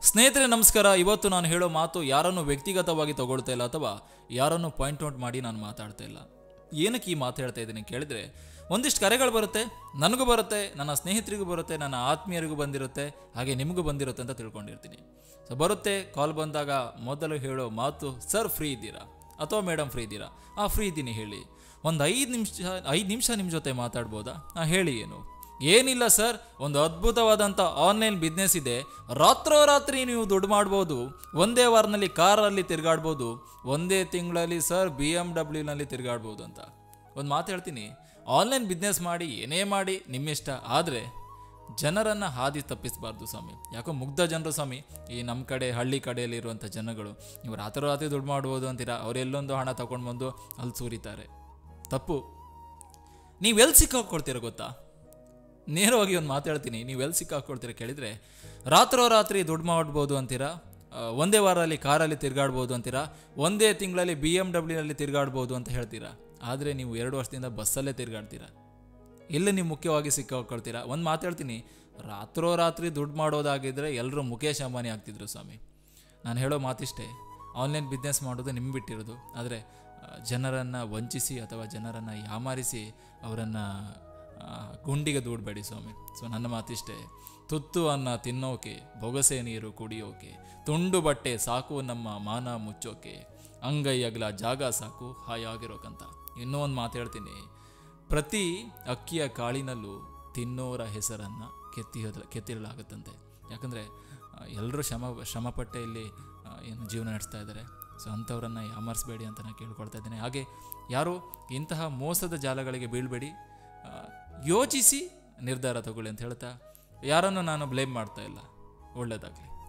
ಸ್ನೇಹಿತರೆ ನಮಸ್ಕಾರ. ಇವತ್ತು ನಾನು ಹೇಳೋ ಮಾತು ಯಾರನ್ನು ವ್ಯಕ್ತಿಗತವಾಗಿ ತಗೊಳ್ತಾ ಇಲ್ಲ ಅಥವಾ ಯಾರನ್ನು ಪಾಯಿಂಟ್ ಔಟ್ ಮಾಡಿ ನಾನು ಮಾತಾಡ್ತಾ ಇಲ್ಲ. ಏನಕ್ಕೆ ಈ ಮಾತು ಹೇಳ್ತಾ ಇದ್ದೀನಿ ಕೇಳಿದ್ರೆ, ಒಂದಿಷ್ಟು ಕರೆಗಳು ಬರುತ್ತೆ, ನನಗೂ ಬರುತ್ತೆ, ನನ್ನ ಸ್ನೇಹಿತರಿಗೂ ಬರುತ್ತೆ, ನನ್ನ ಆತ್ಮೀಯರಿಗೂ ಬಂದಿರುತ್ತೆ, ಹಾಗೆ ನಿಮಗೂ ಬಂದಿರುತ್ತೆ ಅಂತ ತಿಳ್ಕೊಂಡಿರ್ತೀನಿ. ಸೊ ಬರುತ್ತೆ, ಕಾಲ್ ಬಂದಾಗ ಮೊದಲು ಹೇಳೋ ಮಾತು, ಸರ್ ಫ್ರೀ ಇದ್ದೀರಾ ಅಥವಾ ಮೇಡಮ್ ಫ್ರೀ ಇದ್ದೀರಾ? ಫ್ರೀ ಇದ್ದೀನಿ ಹೇಳಿ, ಒಂದು 5 ನಿಮಿಷ ನಿಮ್ಮ ಜೊತೆ ಮಾತಾಡ್ಬೋದಾ? ಹೇಳಿ. ಏನಿಲ್ಲ ಸರ್, ಒಂದು ಅದ್ಭುತವಾದಂಥ ಆನ್ಲೈನ್ ಬಿಸ್ನೆಸ್ ಇದೆ, ರಾತ್ರೋರಾತ್ರಿ ನೀವು ದುಡ್ಡು ಮಾಡ್ಬೋದು, ಒಂದೇ ವಾರದಲ್ಲಿ ಕಾರಲ್ಲಿ ತಿರುಗಾಡ್ಬೋದು, ಒಂದೇ ತಿಂಗಳಲ್ಲಿ ಸರ್ BMW ತಿರುಗಾಡ್ಬೋದು ಅಂತ ಒಂದು ಮಾತು ಹೇಳ್ತೀನಿ. ಆನ್ಲೈನ್ ಬಿಸ್ನೆಸ್ ಮಾಡಿ ಏನೇ ಮಾಡಿ ನಿಮ್ಮಿಷ್ಟ, ಆದರೆ ಜನರನ್ನು ಹಾದಿ ತಪ್ಪಿಸಬಾರ್ದು ಸ್ವಾಮಿ. ಯಾಕೋ ಮುಗ್ಧ ಜನರು ಸ್ವಾಮಿ, ಈ ನಮ್ಮ ಕಡೆ ಹಳ್ಳಿ ಕಡೆಯಲ್ಲಿ ಇರುವಂಥ ಜನಗಳು, ನೀವು ರಾತ್ರೋರಾತ್ರಿ ದುಡ್ಡು ಮಾಡ್ಬೋದು ಅಂತೀರಾ, ಅವರೆಲ್ಲೊಂದು ಹಣ ತಗೊಂಡು ಬಂದು ಅಲ್ಲಿ ಸುರಿತಾರೆ. ತಪ್ಪು. ನೀವೆಲ್ಲಿ ಸಿಕ್ಕಾಕೊಳ್ತೀರ ಗೊತ್ತಾ? ನೇರವಾಗಿ ಒಂದು ಮಾತಾಡ್ತೀನಿ, ನೀವೆಲ್ಲಿ ಸಿಕ್ಕಾಕೊಳ್ತೀರ ಕೇಳಿದರೆ, ರಾತ್ರೋರಾತ್ರಿ ದುಡ್ಡು ಮಾಡ್ಬೋದು ಅಂತೀರಾ, ಒಂದೇ ವಾರದಲ್ಲಿ ಕಾರಲ್ಲಿ ತಿರುಗಾಡ್ಬೋದು ಅಂತೀರಾ, ಒಂದೇ ತಿಂಗಳಲ್ಲಿ BMW ತಿರುಗಾಡ್ಬೋದು ಅಂತ ಹೇಳ್ತೀರಾ, ಆದರೆ ನೀವು 2 ವರ್ಷದಿಂದ ಬಸ್ಸಲ್ಲೇ ತಿರುಗಾಡ್ತೀರಾ. ಎಲ್ಲಿ ನೀವು ಮುಖ್ಯವಾಗಿ ಸಿಕ್ಕಾಕೊಳ್ತೀರಾ? ಒಂದು ಮಾತಾಡ್ತೀನಿ, ರಾತ್ರೋರಾತ್ರಿ ದುಡ್ಡು ಮಾಡೋದಾಗಿದ್ದರೆ ಎಲ್ಲರೂ ಮುಖೇಶ್ ಅಂಬಾನಿ ಆಗ್ತಿದ್ರು ಸ್ವಾಮಿ. ನಾನು ಹೇಳೋ ಮಾತಿಷ್ಟೇ, ಆನ್ಲೈನ್ ಬಿಸ್ನೆಸ್ ಮಾಡೋದು ನಿಮ್ಗೆ ಬಿಟ್ಟಿರೋದು, ಆದರೆ ಜನರನ್ನು ವಂಚಿಸಿ ಅಥವಾ ಜನರನ್ನು ಯಾಮಾರಿಸಿ ಅವರನ್ನು ಗುಂಡಿಗೆ ದೂಡಬೇಡಿ ಸ್ವಾಮಿ. ಸೊ ನನ್ನ ಮಾತಿಷ್ಟೇ, ತುತ್ತು ಅನ್ನ ತಿನ್ನೋಕೆ, ಬೊಗಸೆ ನೀರು ಕುಡಿಯೋಕೆ, ತುಂಡು ಬಟ್ಟೆ ಸಾಕು ನಮ್ಮ ಮಾನ ಮುಚ್ಚೋಕೆ, ಅಂಗೈ ಅಗಲ ಜಾಗ ಸಾಕು ಹಾಯಾಗಿರೋಕಂತ. ಇನ್ನೂ ಒಂದು ಮಾತು ಹೇಳ್ತೀನಿ, ಪ್ರತಿ ಅಕ್ಕಿಯ ಕಾಳಿನಲ್ಲೂ ತಿನ್ನೋರ ಹೆಸರನ್ನು ಕೆತ್ತಿರಲಾಗುತ್ತಂತೆ. ಯಾಕಂದರೆ ಎಲ್ಲರೂ ಶ್ರಮಪಟ್ಟೆ ಇಲ್ಲಿ ಏನು ಜೀವನ ನಡೆಸ್ತಾ ಇದ್ದಾರೆ. ಸೊ ಅಂಥವ್ರನ್ನು ಯಾಮರಿಸಬೇಡಿ ಅಂತ ನಾನು ಕೇಳ್ಕೊಳ್ತಾ ಇದ್ದೇನೆ. ಹಾಗೆ ಯಾರು ಇಂತಹ ಮೋಸದ ಜಾಲಗಳಿಗೆ ಬೀಳಬೇಡಿ, ಯೋಚಿಸಿ ನಿರ್ಧಾರ ತಗೊಳ್ಳಿ ಅಂತ ಹೇಳ್ತಾ, ಯಾರನ್ನು ನಾನು ಬ್ಲೇಮ್ ಮಾಡ್ತಾ ಇಲ್ಲ. ಒಳ್ಳೆಯದಾಗಲಿ.